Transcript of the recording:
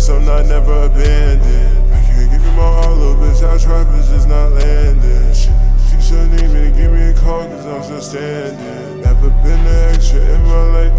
promise I'm not never abandoned. I can't give you my all, little bitch, our trap is just not landing. If you still need me, give me a call, cause I'm still standing. Never been the extra in my life.